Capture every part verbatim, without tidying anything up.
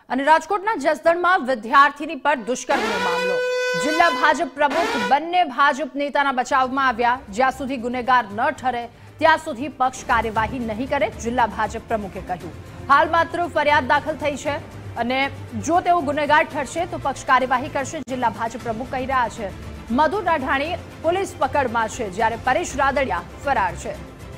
અને રાજકોટના જસદણમાં વિદ્યાર્થીની પર દુષ્કર્મનો મામલો। જિલ્લા ભાજપ પ્રમુખ બંને ભાજપ નેતાના બચાવમાં આવ્યા। જ્યાં સુધી ગુનેગાર ન ઠરે ત્યાં સુધી પક્ષ કાર્યવાહી નહીં કરે, જિલ્લા ભાજપ પ્રમુખે કહ્યું। હાલ માત્ર ફરિયાદ દાખલ થઈ છે અને જો તેઓ ગુનેગાર ઠરશે તો પક્ષ કાર્યવાહી કરશે, જિલ્લા ભાજપ પ્રમુખ કહી રહ્યા છે। મધુ રાઠાણી પોલીસ પકડમાં છે, જ્યારે પરેશ રાદડિયા ફરાર છે।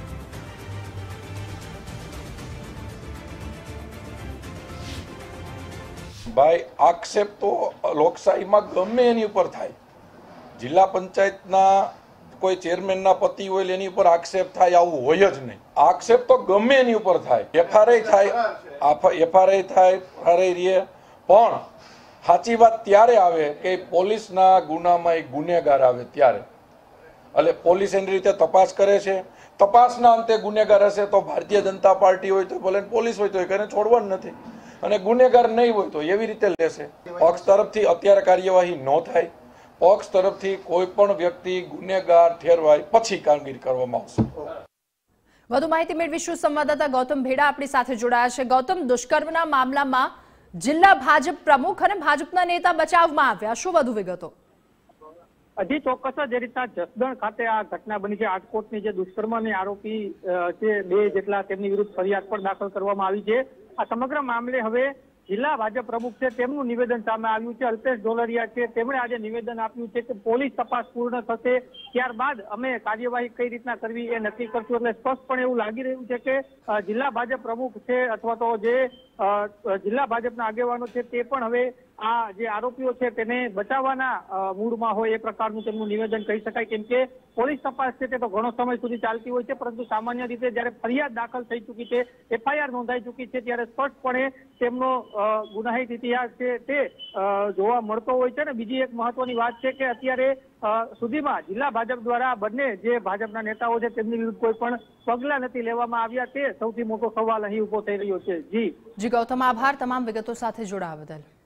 भाई आक्षेप तो लोकशाही में गमे एनी पर थाय। जिला पंचायत ना कोई चेरमेन ना पति होय एनी पर आक्षेप थाय आवुं होय ज नहीं। आक्षेप तो गमे एनी पर थाय, एफआरआई थाय, एफआरआई थाय, एफआरआई रहे पण साची बात त्यारे आवे के पोलीस ना गुना में एक गुनेगार आवे त्यारे। એટલે પોલીસ એની રીતે તપાસ કરે છે, તપાસના અંતે ગુનેગાર હશે તો ભારતીય જનતા પાર્ટી હોય તો ભલે પોલીસ હોય તો એને છોડવાનું નથી, અને ગુનેગાર નહીં હોય તો એવી રીતે લેશે। પક્ષ તરફથી અત્યારે કાર્યવાહી ન થાય, પક્ષ તરફથી કોઈ પણ વ્યક્તિ ગુનેગાર ઠેરવાય પછી કામગીરી કરવામાં આવશે। વધુ માહિતી મેળવીશું, સંવાદદાતા ગૌતમ ભેડા આપણી સાથે જોડાયા છે। ગૌતમ, દુષ્કર્મના મામલામાં જિલ્લા ભાજપ પ્રમુખ અને ભાજપના નેતા બચાવમાં આવ્યા, શું વધુ વિગતો? હજી ચોક્કસ જે રીતના જસદણ ખાતે આ ઘટના બની છે, રાજકોટની જે દુષ્કર્મની આરોપી છે બે જેટલા તેમની વિરુદ્ધ ફરિયાદ પણ દાખલ કરવામાં આવી છે। આ સમગ્ર મામલે હવે જિલ્લા ભાજપ પ્રમુખ છે તેમનું નિવેદન સામે આવ્યું છે। અલ્પેશ ઢોલરિયા છે તેમણે આજે નિવેદન આપ્યું છે કે પોલીસ તપાસ પૂર્ણ થશે ત્યારબાદ અમે કાર્યવાહી કઈ રીતના કરવી એ નક્કી કરશું। એટલે સ્પષ્ટપણે એવું લાગી રહ્યું છે કે જિલ્લા ભાજપ પ્રમુખ છે અથવા તો જે જિલ્લા ભાજપના આગેવાનો છે તે પણ હવે આ જે આરોપીઓ છે તેને બચાવવાના મૂડમાં હોય એ પ્રકારનું તેમનું નિવેદન કહી શકાય। કેમ કે પોલીસ તપાસ છે તે તો ઘણો સમય સુધી ચાલતી હોય છે, પરંતુ સામાન્ય રીતે જ્યારે ફરિયાદ દાખલ થઈ ચૂકી છે, એફઆઈઆર નોંધાઈ ચૂકી છે, ત્યારે સ્પષ્ટપણે તેમનો ગુનાહિત ઇતિહાસ છે તે જોવા મળતો હોય છે। અને બીજી એક મહત્વની વાત છે કે અત્યારે સુધીમાં જિલ્લા ભાજપ દ્વારા બંને જે ભાજપના નેતાઓ છે તેમની વિરુદ્ધ કોઈ પણ પગલાં નથી લેવામાં આવ્યા, તે સૌથી મોટો સવાલ અહીં ઉભો થઈ રહ્યો છે। જી જી ગૌતમ, આભાર તમામ વિગતો સાથે જોડાવા બદલ।